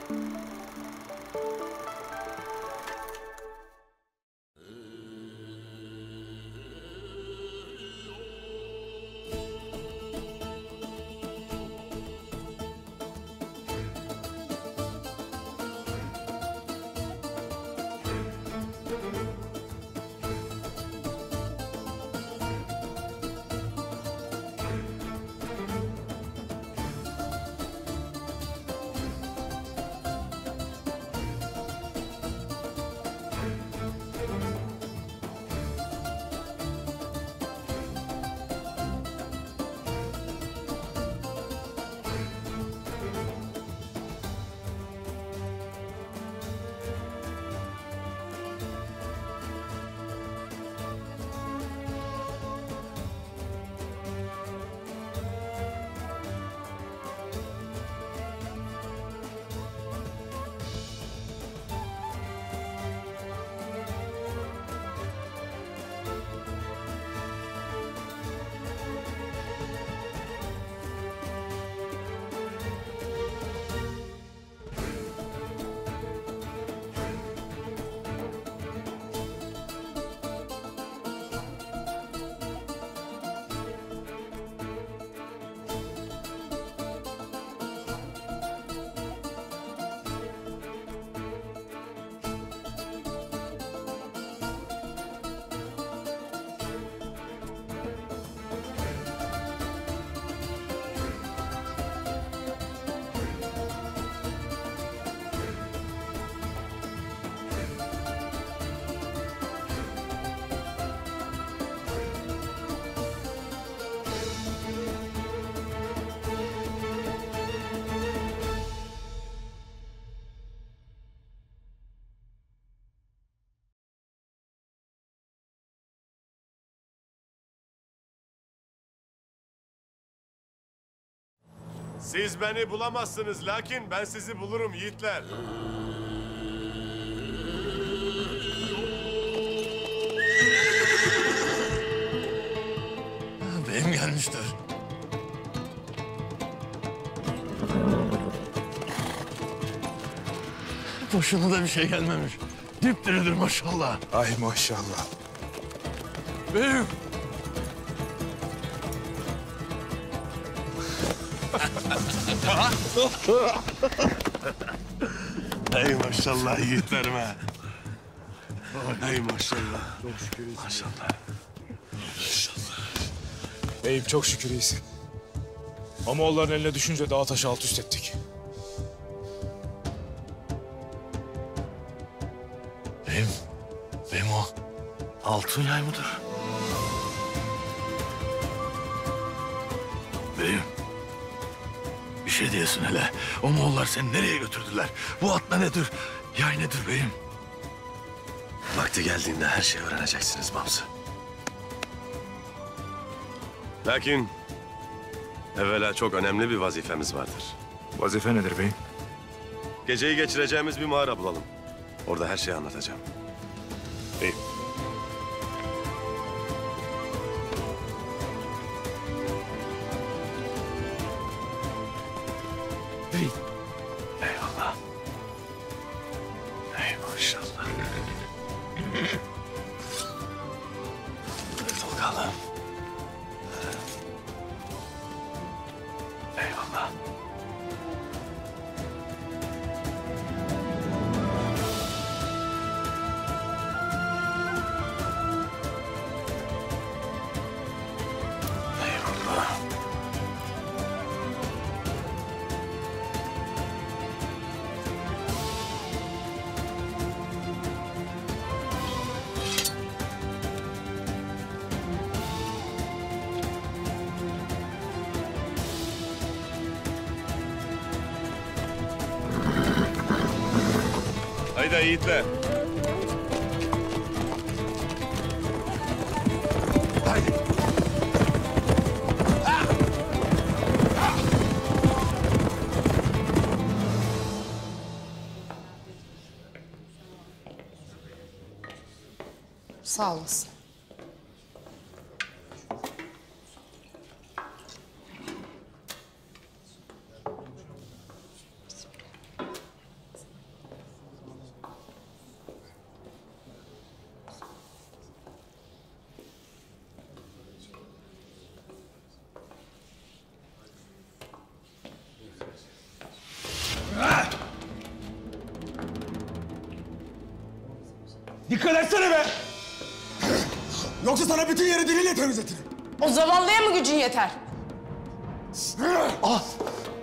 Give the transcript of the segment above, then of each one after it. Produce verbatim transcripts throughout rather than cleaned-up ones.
Siz beni bulamazsınız, lakin ben sizi bulurum yiğitler. Beyim gelmiştir. Boşuna da bir şey gelmemiş. Dipdiridir maşallah. Ay maşallah. Beyim. Ey maşallah yiğitlerime. Ey maşallah. Çok şükür iyisin. Maşallah. Maşallah. Beyim çok şükür iyisin. Ama onların eline düşünce dağı taşı alt üst ettik. Beyim. Beyim o. Altın yay mıdır? Beyim. Bir şey diyorsun hele. O Moğollar seni nereye götürdüler? Bu atla nedir? Yay nedir beyim? Vakti geldiğinde her şeyi öğreneceksiniz Mamsı. Lakin evvela çok önemli bir vazifemiz vardır. Vazife nedir beyim? Geceyi geçireceğimiz bir mağara bulalım. Orada her şeyi anlatacağım. Beyim. Beyim. Eyvallah. Ey maşallah. Dur bakalım. Eyvallah. Eyvallah. Haydi yiğitler. Haydi. Sağ olasın. Dikkat etsene be! Yoksa sana bütün yeri diliyle temizletirim. O zavallıya mı gücün yeter? Ah!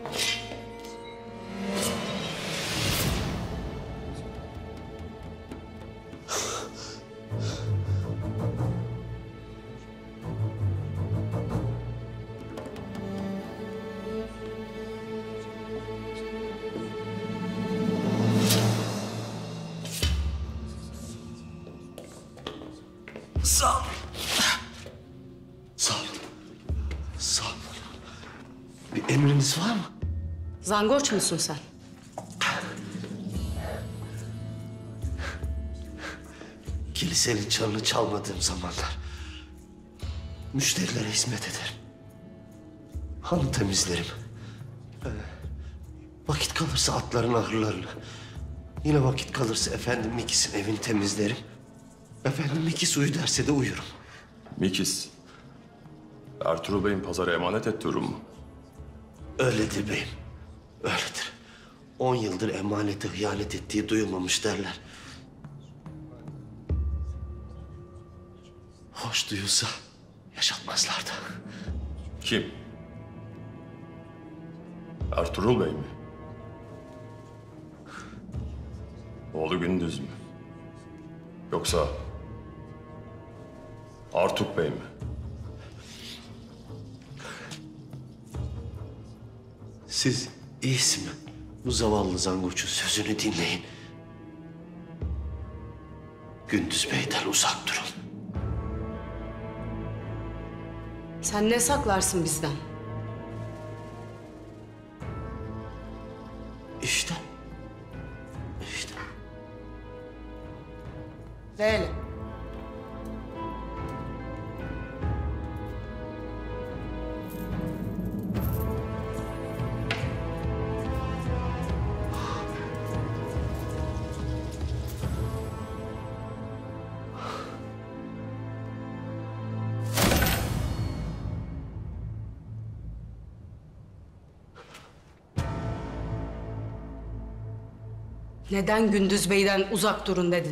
Sağ ol. Sağ ol. Sağ ol. Bir emriniz var mı? Zangoç musun sen? Kilisenin çanını çalmadığım zamanlar müşterilere hizmet ederim. Hanı temizlerim. Ee, vakit kalırsa atların ahırlarını. Yine vakit kalırsa efendim Mikis'in evini temizlerim. Efendim Mikis uyu derse de uyurum. Mikis, Ertuğrul Bey'in pazara emanet ettiği ürün mü? Öyledir beyim. Öyledir. On yıldır emanete hıyanet ettiği duyulmamış derler. Hoş duyulsa yaşatmazlardı. Kim? Ertuğrul Bey mi? Oğlu Gündüz mü? Yoksa Artuk Bey mi? Siz iyisi mi? Bu zavallı zangoçun sözünü dinleyin. Gündüz Bey'den uzak durun. Sen ne saklarsın bizden? İşte. İşte. Böyle. Neden Gündüz Bey'den uzak durun dedin?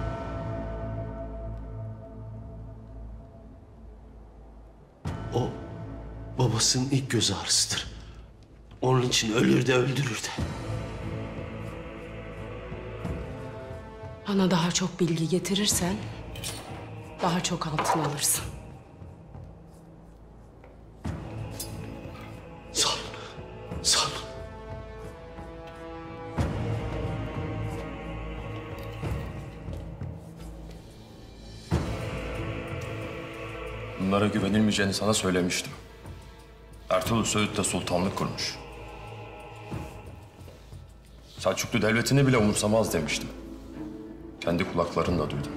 O babasının ilk göz ağrısıdır. Onun için ölür de öldürür de. Bana daha çok bilgi getirirsen daha çok altın alırsın. Sağ olun. Sağ olun. Bunlara güvenilmeyeceğini sana söylemiştim. Ertuğrul Söğüt'te sultanlık kurmuş. Selçuklu devletini bile umursamaz demiştim. Kendi kulaklarımla duydum.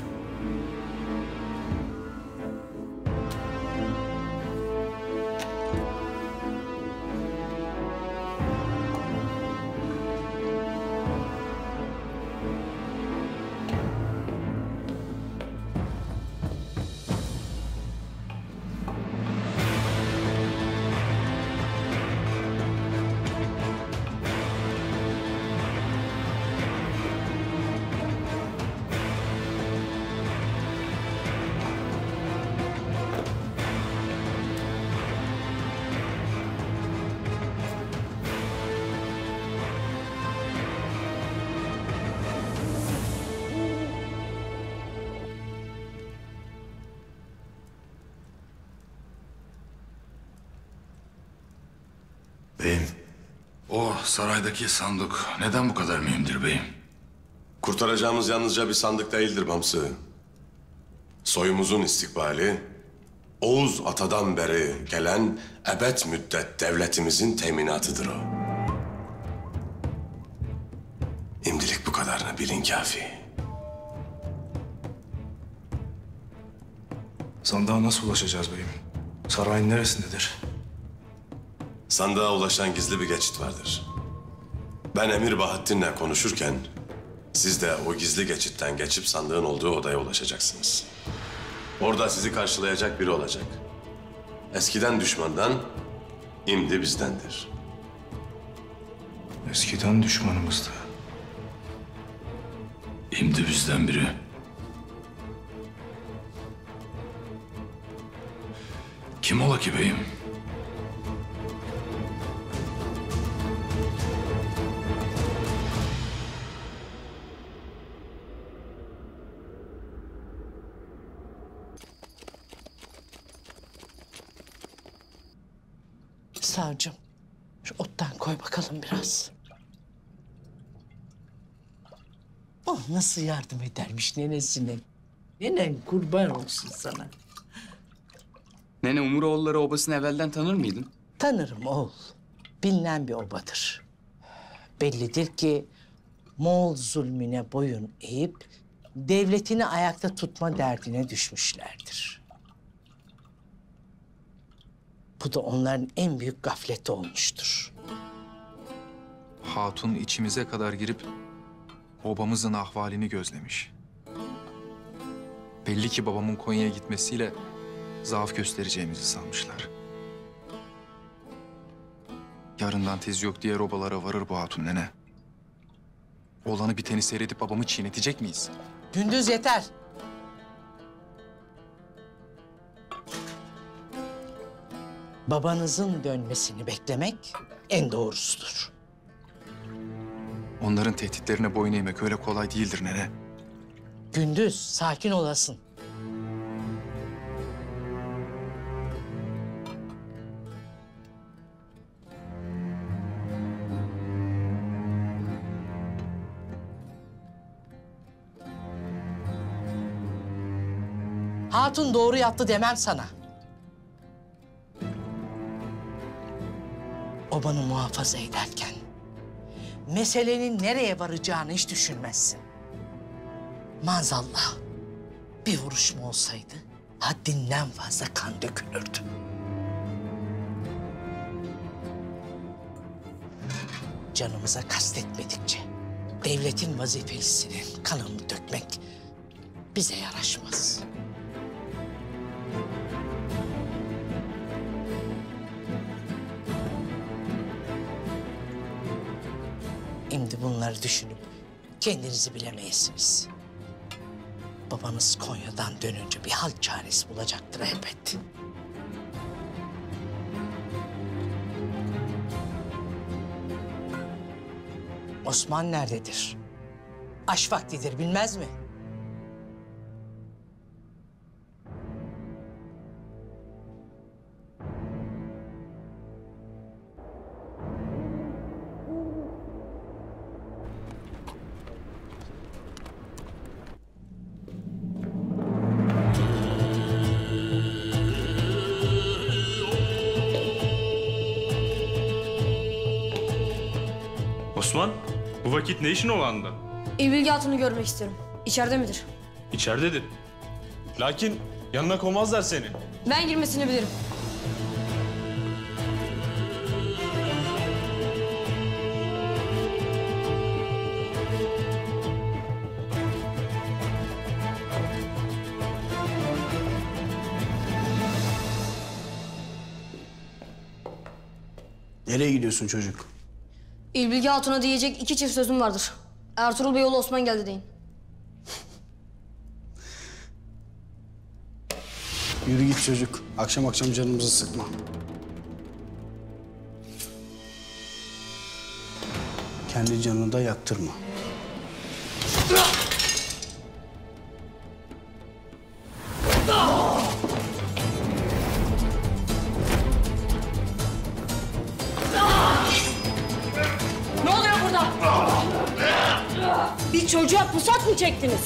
Beyim, o saraydaki sandık neden bu kadar mühimdir beyim? Kurtaracağımız yalnızca bir sandık değildir Bamsı. Soyumuzun istikbali, Oğuz atadan beri gelen ebed müddet devletimizin teminatıdır o. İmdilik bu kadarını bilin kafi. Sandığa nasıl ulaşacağız beyim? Sarayın neresindedir? Sandığa ulaşan gizli bir geçit vardır. Ben Emir Bahattin'le konuşurken siz de o gizli geçitten geçip sandığın olduğu odaya ulaşacaksınız. Orada sizi karşılayacak biri olacak. Eskiden düşmandan, imdi bizdendir. Eskiden düşmanımızdı. Şimdi bizden biri Kim ola ki beyim? Savcım, şu ottan koy bakalım biraz. Oh nasıl yardım edermiş nenesine. Nenen kurban olsun sana. Nene Umuroğulları obasını evvelden tanır mıydın? Tanırım oğul. Bilinen bir obadır. Bellidir ki Moğol zulmüne boyun eğip devletini ayakta tutma derdine düşmüşlerdir. Bu da onların en büyük gafleti olmuştur. Hatun içimize kadar girip obamızın ahvalini gözlemiş. Belli ki babamın Konya'ya gitmesiyle zaaf göstereceğimizi sanmışlar. Yarından tez yok diğer obalara varır bu hatun nene. Olanı biteni seyredip babamı çiğnetecek miyiz? Gündüz yeter. Babanızın dönmesini beklemek en doğrusudur. Onların tehditlerine boyun eğmek öyle kolay değildir nene. Gündüz sakin olasın. Hatun doğru yaptı demem sana. Obanı muhafaza ederken meselenin nereye varacağını hiç düşünmezsin. Maazallah bir vuruşma olsaydı haddinden fazla kan dökülürdü. Canımıza kastetmedikçe devletin vazifelisinin kanını dökmek bize yaraşmaz. Şimdi bunları düşünüp kendinizi bilemeyesiniz. Babanız Konya'dan dönünce bir hal çaresi bulacaktır elbet. Osman nerededir? Aş vaktidir bilmez mi? Osman, bu vakit ne işin olanda? İlbilgi Hatun'u görmek istiyorum. İçeride midir? İçeridedir. Lakin yanına koymazlar seni. Ben girmesini bilirim. Nereye gidiyorsun çocuk? İlbilgi Hatun'a diyecek iki çift sözüm vardır. Ertuğrul Beyoğlu Osman geldi deyin. Yürü git çocuk. Akşam akşam canımızı sıkma. Kendi canını da yaktırma. Ne oluyor burada? Bir çocuğa pusat mı çektiniz?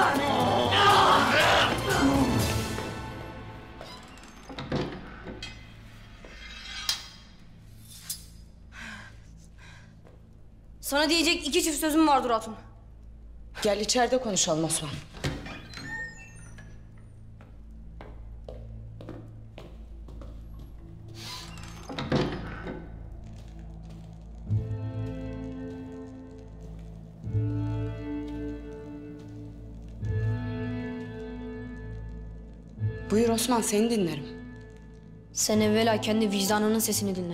Sana diyecek iki çift sözüm vardır Hatun. Gel içeride konuşalım Osman. Buyur Osman, seni dinlerim. Sen evvela kendi vicdanının sesini dinle.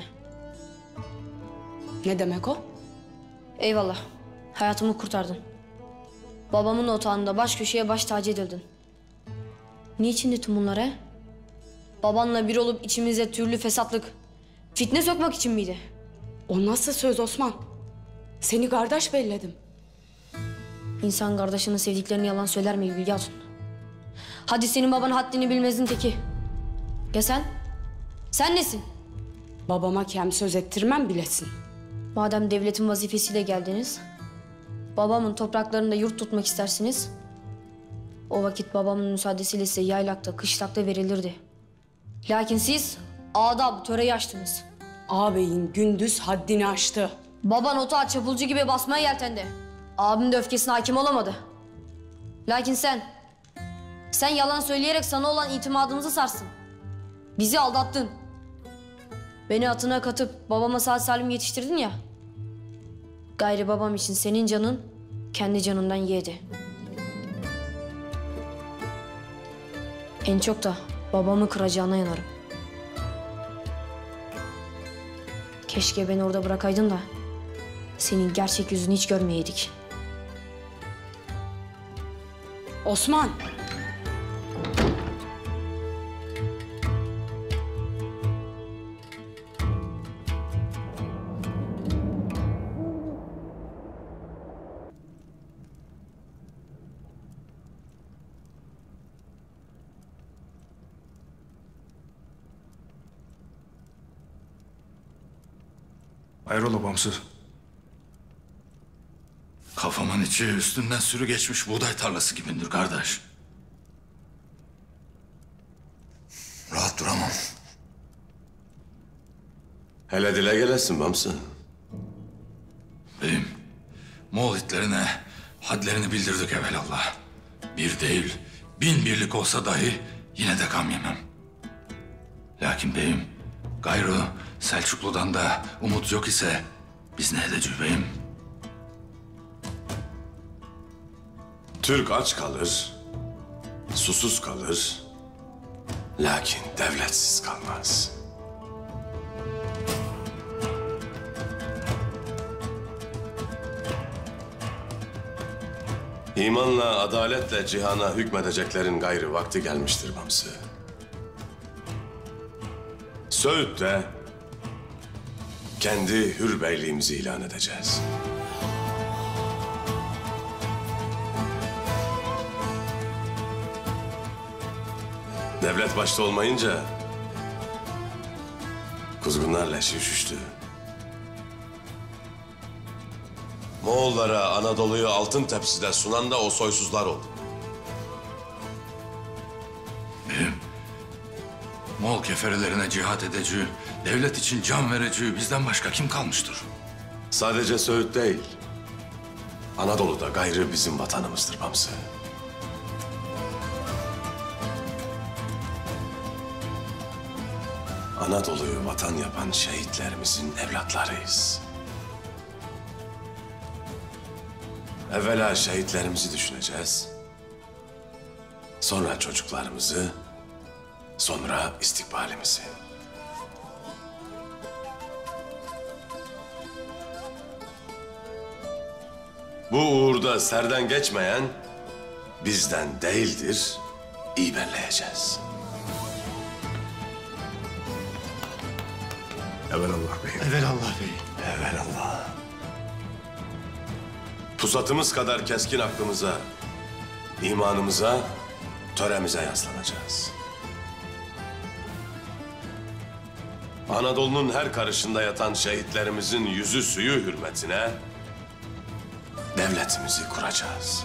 Ne demek o? Eyvallah. Hayatımı kurtardın. Babamın otağında baş köşeye baş tacı edildin. Niçindi tüm bunlara? babanla bir olup içimize türlü fesatlık, fitne sokmak için miydi? O nasıl söz Osman? Seni kardeş belledim. İnsan kardeşinin sevdiklerini yalan söyler mi Bilge Hatun? Hadi senin baban haddini bilmezin teki. Ya sen? Sen nesin? Babama kem söz ettirmem bilesin. Madem devletin vazifesiyle geldiniz, babamın topraklarında yurt tutmak istersiniz, o vakit babamın müsaadesiyle size yaylakta, kışlakta verilirdi. Lakin siz adab, töreyi aştınız. Ağabeyin gündüz haddini aştı. Baban otağa çapulcu gibi basmaya yeltendi. Abim de öfkesine hakim olamadı. Lakin sen, sen yalan söyleyerek sana olan itimadımızı sarstın. Bizi aldattın. Beni atına katıp babama sağ salim yetiştirdin ya. Gayrı babam için senin canın kendi canından yedi. En çok da babamı kıracağına yanarım. Keşke beni orada bırakaydın da senin gerçek yüzünü hiç görmeyeydik. Osman! Hayrola Bamsı? Kafamın içi üstünden sürü geçmiş buğday tarlası gibindir kardeş. Rahat duramam. Hele dile gelesin Bamsı. Beyim, Moğol hitlerine hadlerini bildirdik evelallah. Bir değil, bin birlik olsa dahi yine de gam yemem. Lakin beyim, gayrı Selçuklu'dan da umut yok ise biz ne edeceğiz beyim? Türk aç kalır, susuz kalır, lakin devletsiz kalmaz. İmanla, adaletle cihana hükmedeceklerin gayrı vakti gelmiştir Bamsı. Söğüt'te kendi hür beyliğimizi ilan edeceğiz. Devlet başta olmayınca kuzgunlar leşi üşüştü. Moğollara Anadolu'yu altın tepside sunan da o soysuzlar oldu. Beyim, Moğol keferilerine cihat edeceği, devlet için can vereceği bizden başka kim kalmıştır? Sadece Söğüt değil, Anadolu'da gayrı bizim vatanımızdır Bamsı. Anadolu'yu vatan yapan şehitlerimizin evlatlarıyız. Evvela şehitlerimizi düşüneceğiz. Sonra çocuklarımızı, sonra istikbalimizi. Bu uğurda serden geçmeyen bizden değildir, iyi belleyeceğiz. Evelallah beyim. Evelallah bey. Evelallah. Pusatımız kadar keskin aklımıza, imanımıza, töremize yaslanacağız. Anadolu'nun her karışında yatan şehitlerimizin yüzü suyu hürmetine devletimizi kuracağız.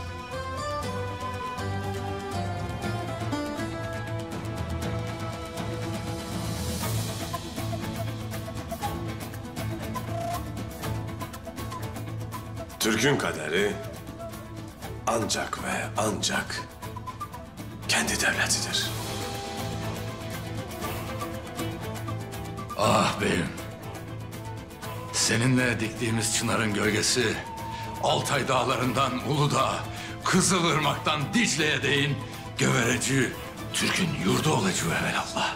Türk'ün kaderi ancak ve ancak kendi devletidir. Ah beyim. Seninle diktiğimiz çınarın gölgesi Altay dağlarından Uludağ, Kızılırmak'tan Dicle'ye değin gövereci Türk'ün yurdu olacağı evelallah.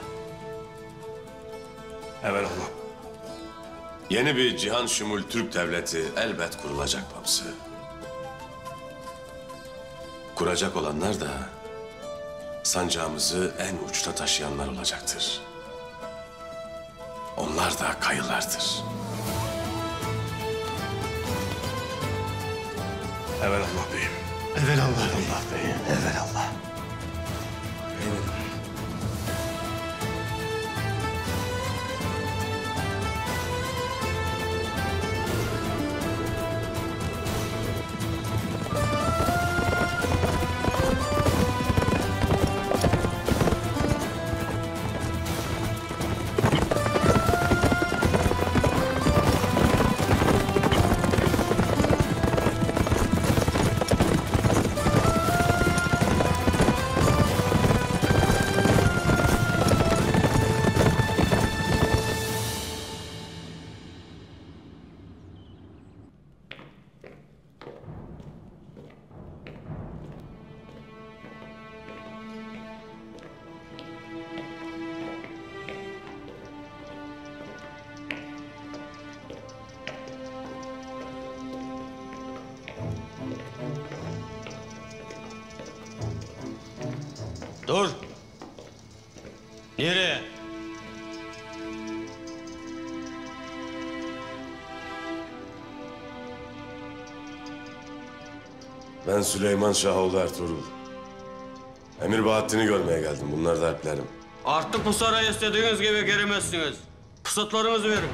Evelallah. Yeni bir cihan şumul Türk devleti elbet kurulacak Bamsı. Kuracak olanlar da sancağımızı en uçta taşıyanlar olacaktır. Onlar da kayılardır. Evelallah beyim. Evelallah Allah beyim. Evelallah. Dur. Nereye? Ben Süleyman Şahoğlu Ertuğrul. Emir Bahattin'i görmeye geldim. Bunlar da alplerim. Artık bu sarayı istediğiniz gibi giremezsiniz. Pusatlarınızı verin.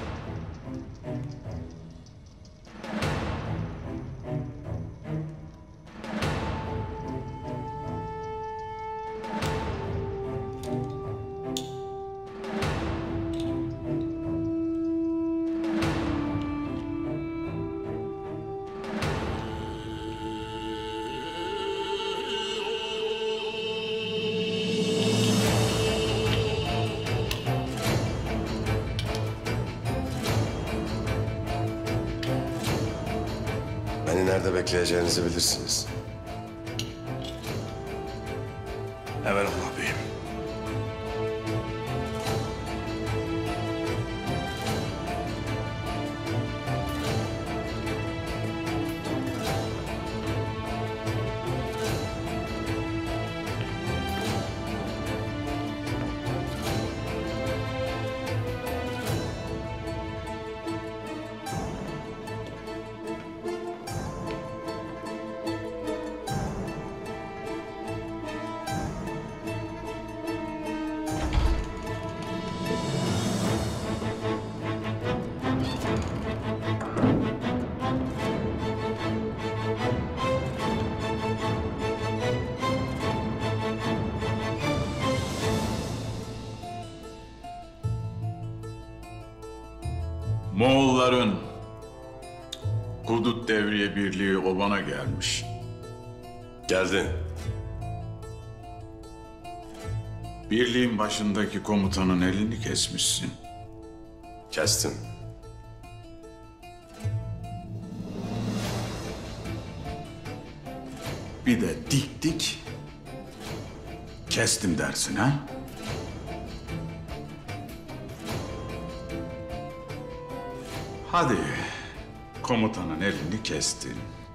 Beni nerede bekleyeceğinizi bilirsiniz. Evelallah beyim. Moğolların Hudut Devriye Birliği obana gelmiş. Geldi. Birliğin başındaki komutanın elini kesmişsin. Kestim. Bir de dik dik kestim dersin ha? Hadi, komutanın elini kestin.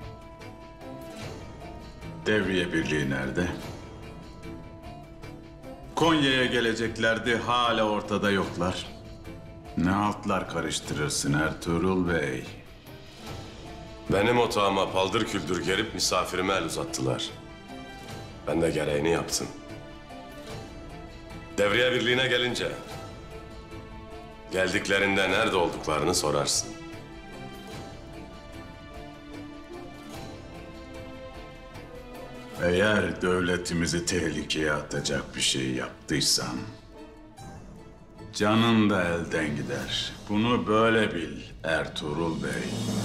Devriye Birliği nerede? Konya'ya geleceklerdi, hala ortada yoklar. Ne altlar karıştırırsın Ertuğrul Bey? Benim otağıma paldır küldür gelip misafirime el uzattılar. Ben de gereğini yaptım. Devriye Birliği'ne gelince... geldiklerinde nerede olduklarını sorarsın. Eğer devletimizi tehlikeye atacak bir şey yaptıysan... canın da elden gider. Bunu böyle bil Ertuğrul Bey.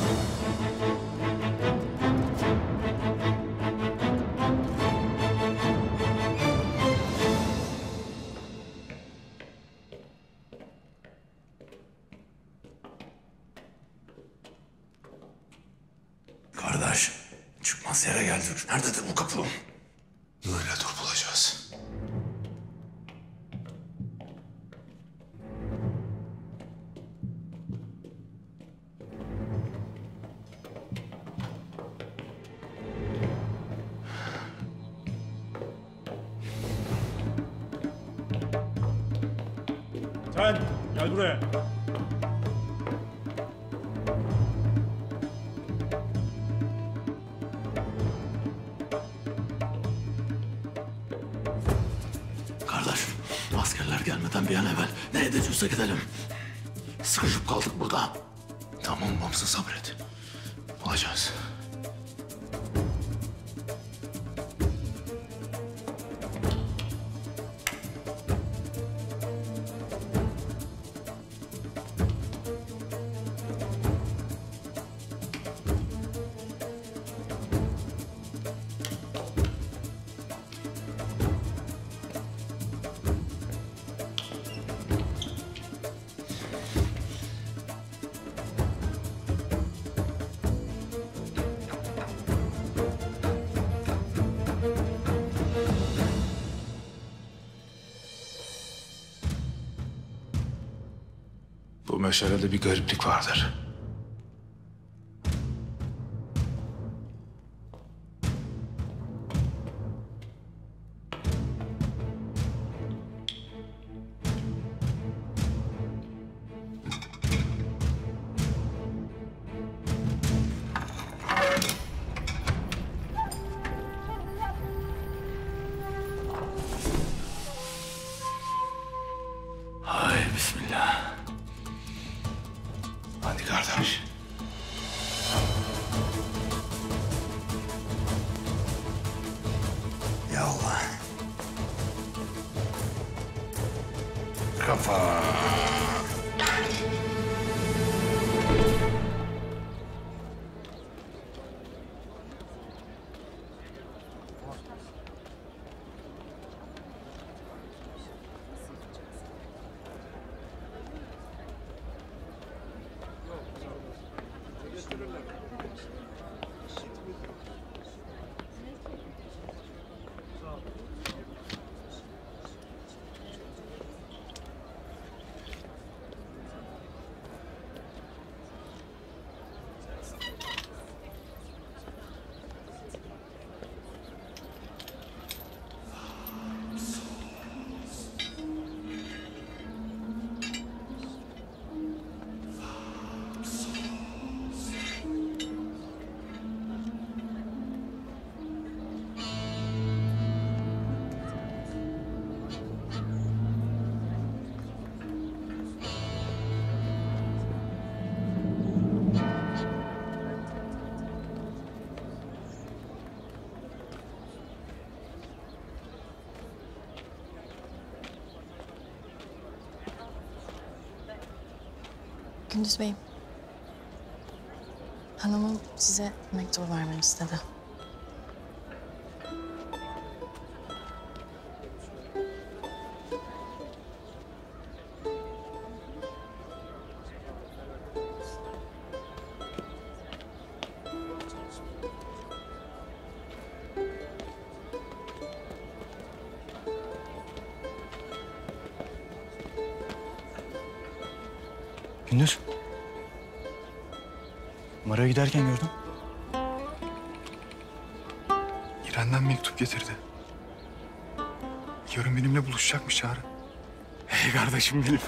Kardeş, çıkmaz yere geldik. Nerededir bu kapı? Böyle dur bulacağız. Sen gel buraya. Kardeş, askerler gelmeden bir an evvel ne edeceksek edelim. Sıkışıp kaldık burada. Tamam Bamsı, sabret. Bulacağız. Bu meşalede bir gariplik vardır. Hay bismillah. Hadi kardeş. Ya Allah. Kafa. Gündüz Bey'im. Hanımım size mektubu vermemi istedi. Gündüz. Mara'ya giderken gördüm. İren'den mektup getirdi. Yarın benimle buluşacakmış Çağrı. Hey kardeşim benim.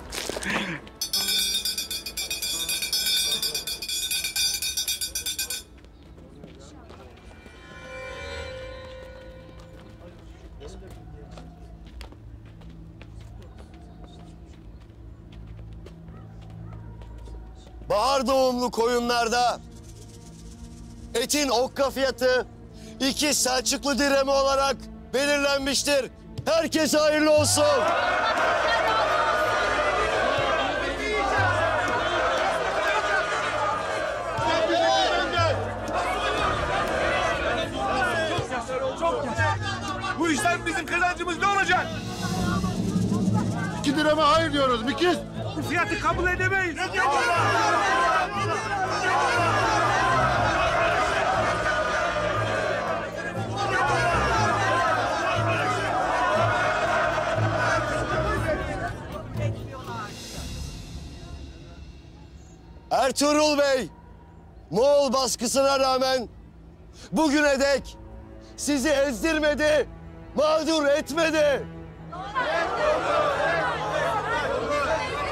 Bahar doğumlu koyunlarda etin okka fiyatı iki Selçuklu diremi olarak belirlenmiştir. Herkese hayırlı olsun. Bu işten bizim kazancımız ne olacak? İki direme hayır diyoruz Mikiz. Bu fiyatı kabul edemeyiz. Ertuğrul Bey, Moğol baskısına rağmen bugüne dek sizi ezdirmedi, mağdur etmedi.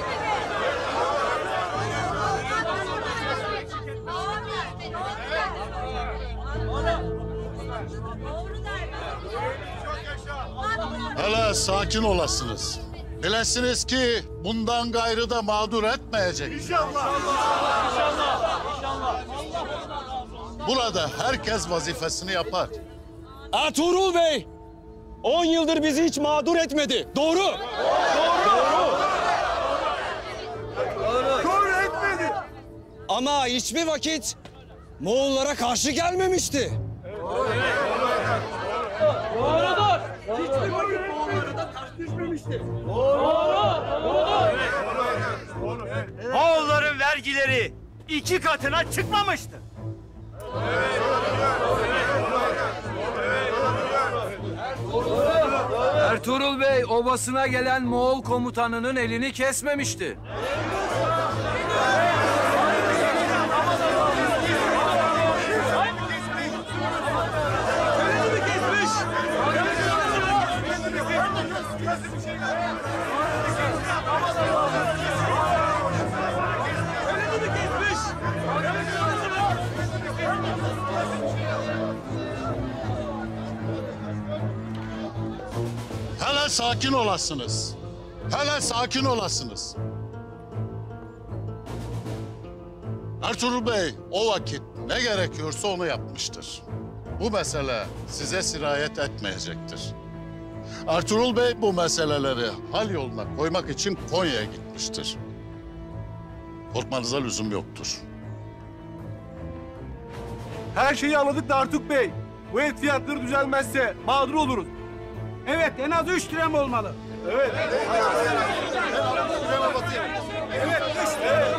Hele sakin olasınız. Bilesiniz ki bundan gayrı da mağdur etmeyecek. İnşallah. İnşallah. İnşallah. Burada herkes vazifesini yapar. Ertuğrul Bey, on yıldır bizi hiç mağdur etmedi. Doğru. Doğru. Doğru. Doğru etmedi. Ama hiçbir vakit Moğollara karşı gelmemişti. Doğrudur. Hiçbir vakit Moğollara da karşı düşmemişti. Doğru. Doğru. Moğolların vergileri iki katına çıkmamıştı. Ertuğrul Bey obasına gelen Moğol komutanının elini kesmemişti. Hele sakin olasınız. Hele sakin olasınız. Ertuğrul Bey o vakit ne gerekiyorsa onu yapmıştır. Bu mesele size sirayet etmeyecektir. Ertuğrul Bey bu meseleleri hal yoluna koymak için Konya'ya gitmiştir. Korkmanıza lüzum yoktur. Her şeyi anladık da Artuk Bey. Bu et fiyatları düzelmezse mağdur oluruz. Evet, en az üç lira mı olmalı? Evet. Evet, üç lira.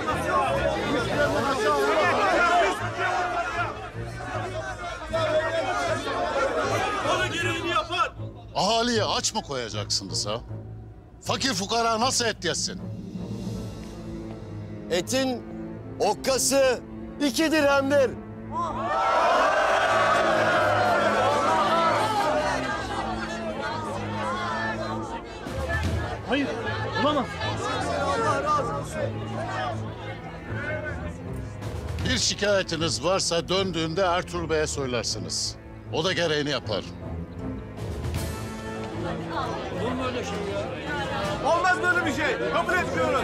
Onu gereğini yapar. Ahaliyi aç mı koyacaksınız ha? Fakir fukara nasıl et yesin? Etin okkası iki dirhemdir. Hayır, olamaz. Bir şikayetiniz varsa döndüğünde Ertuğrul Bey'e söylersiniz. O da gereğini yapar. Olur mu öyle şey ya? Olmaz böyle bir şey. Kabul etmiyorum.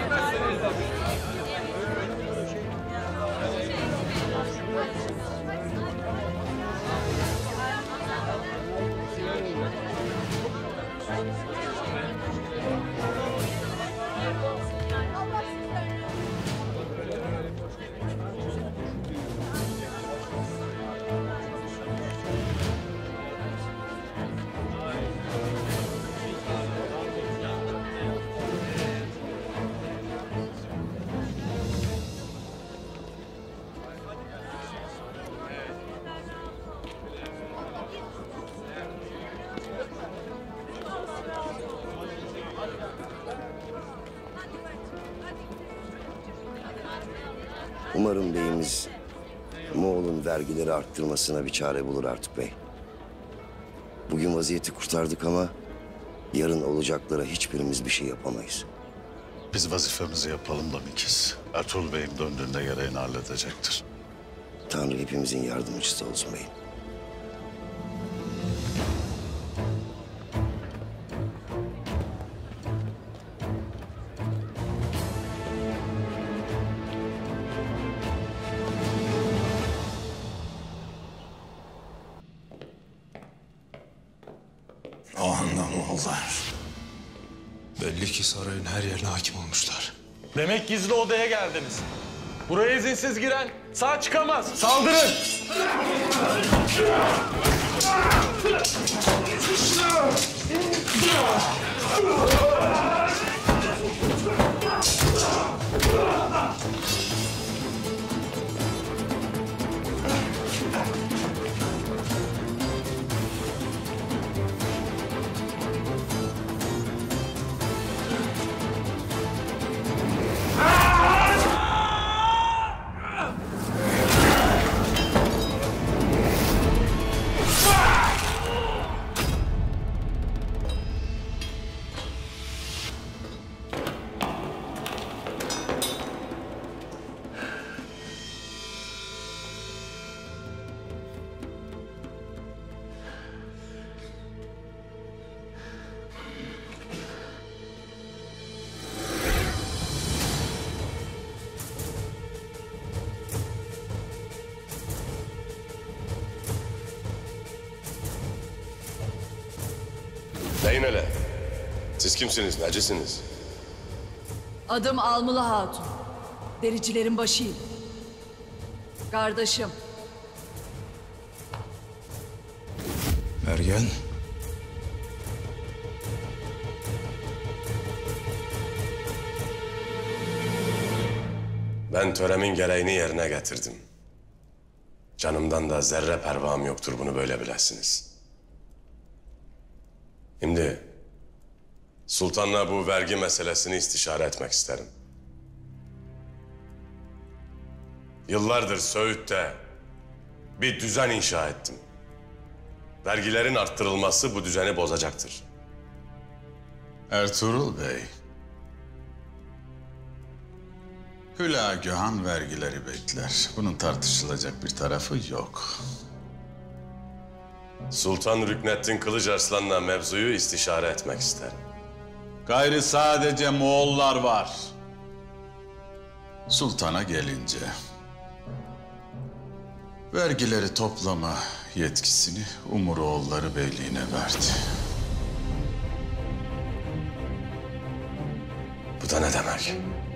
Umarım beyimiz Moğol'un vergileri arttırmasına bir çare bulur Artuk Bey. Bugün vaziyeti kurtardık ama yarın olacaklara hiçbirimiz bir şey yapamayız. Biz vazifemizi yapalım da Mikiz. Ertuğrul Bey'im döndüğünde gereğini halledecektir. Tanrı hepimizin yardımcısı olsun beyim. O anda Moğollar. Belli ki sarayın her yerine hakim olmuşlar. Demek gizli odaya geldiniz. Buraya izinsiz giren sağ çıkamaz. Saldırın! Deyin hele. Siz kimsiniz, necisiniz? Adım Almılı Hatun. Dericilerin başıyım. Kardeşim. Ergen. Ben töremin gereğini yerine getirdim. Canımdan da zerre pervam yoktur, bunu böyle bilesiniz. Şimdi sultanla bu vergi meselesini istişare etmek isterim. Yıllardır Söğüt'te bir düzen inşa ettim. Vergilerin arttırılması bu düzeni bozacaktır. Ertuğrul Bey, Hülagühan vergileri bekler. Bunun tartışılacak bir tarafı yok. Sultan Rükneddin Kılıçarslan'la mevzuyu istişare etmek isterim. Gayrı sadece Moğollar var. Sultana gelince vergileri toplama yetkisini Umuroğulları Beyliğine verdi. Bu da ne demek?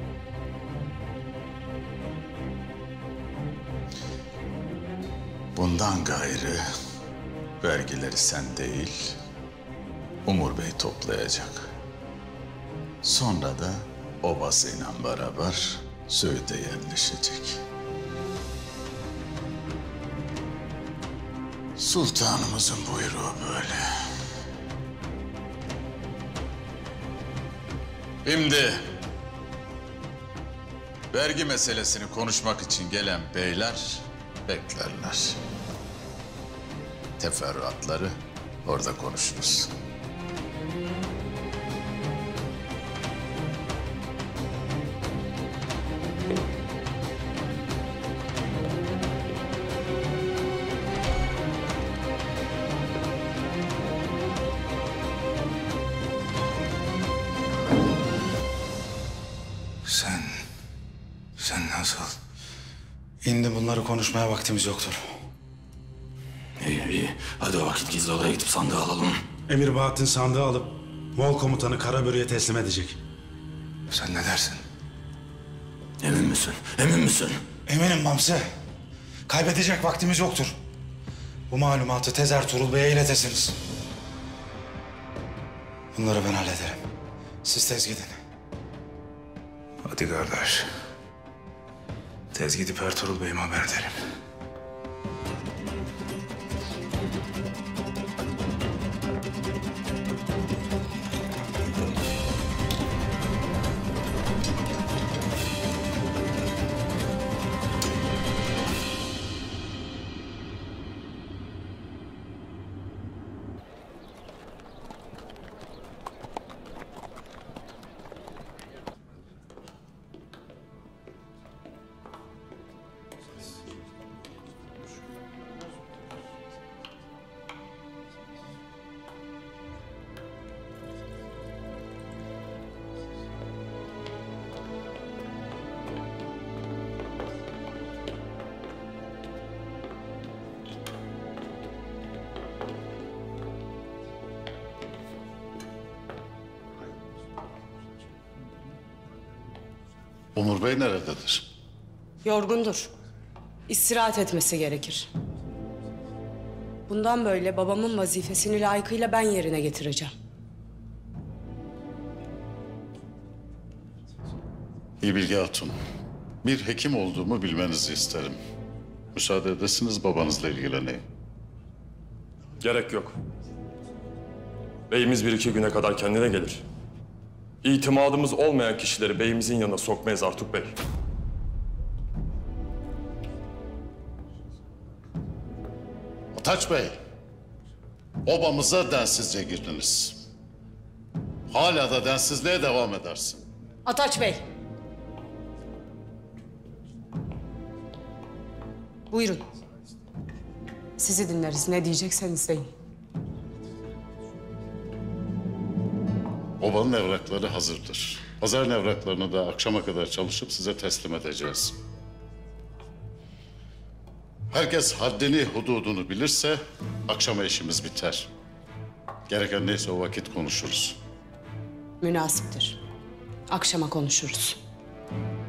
Bundan gayrı vergileri sen değil, Umur Bey toplayacak. Sonra da obasıyla beraber Söğüt'e yerleşecek. Sultanımızın buyruğu böyle. Şimdi vergi meselesini konuşmak için gelen beyler beklerler. Teferruatları orada konuşuruz. Sen... Sen nasıl? İndi bunları konuşmaya vaktimiz yoktur. İyi iyi. Hadi o vakit gizli odaya gidip sandığı alalım. Emir Bahattin sandığı alıp Moğol komutanı Karabörü'ye teslim edecek. Sen ne dersin? Emin misin? Emin misin? Eminim Bamsı. Kaybedecek vaktimiz yoktur. Bu malumatı tez Ertuğrul Bey'e iletesiniz. Bunları ben hallederim. Siz tez gidin. Hadi kardeş. Tez gidip Ertuğrul Bey'ime haber edelim. Umur Bey nerededir? Yorgundur. İstirahat etmesi gerekir. Bundan böyle babamın vazifesini layıkıyla ben yerine getireceğim. İbilge Hatun, bir hekim olduğumu bilmenizi isterim. Müsaade edersiniz babanızla ilgileneyim. Gerek yok. Beyimiz bir iki güne kadar kendine gelir. İtimadımız olmayan kişileri beyimizin yanına sokmayız Artuk Bey. Ataç Bey, obamıza densizce girdiniz. Hala da densizliğe devam edersin. Ataç Bey. Buyurun. Sizi dinleriz. Ne diyecekseniz deyin. Obanın evrakları hazırdır. Pazarın evraklarını da akşama kadar çalışıp size teslim edeceğiz. Herkes haddini, hududunu bilirse akşama işimiz biter. Gereken neyse o vakit konuşuruz. Münasiptir. Akşama konuşuruz.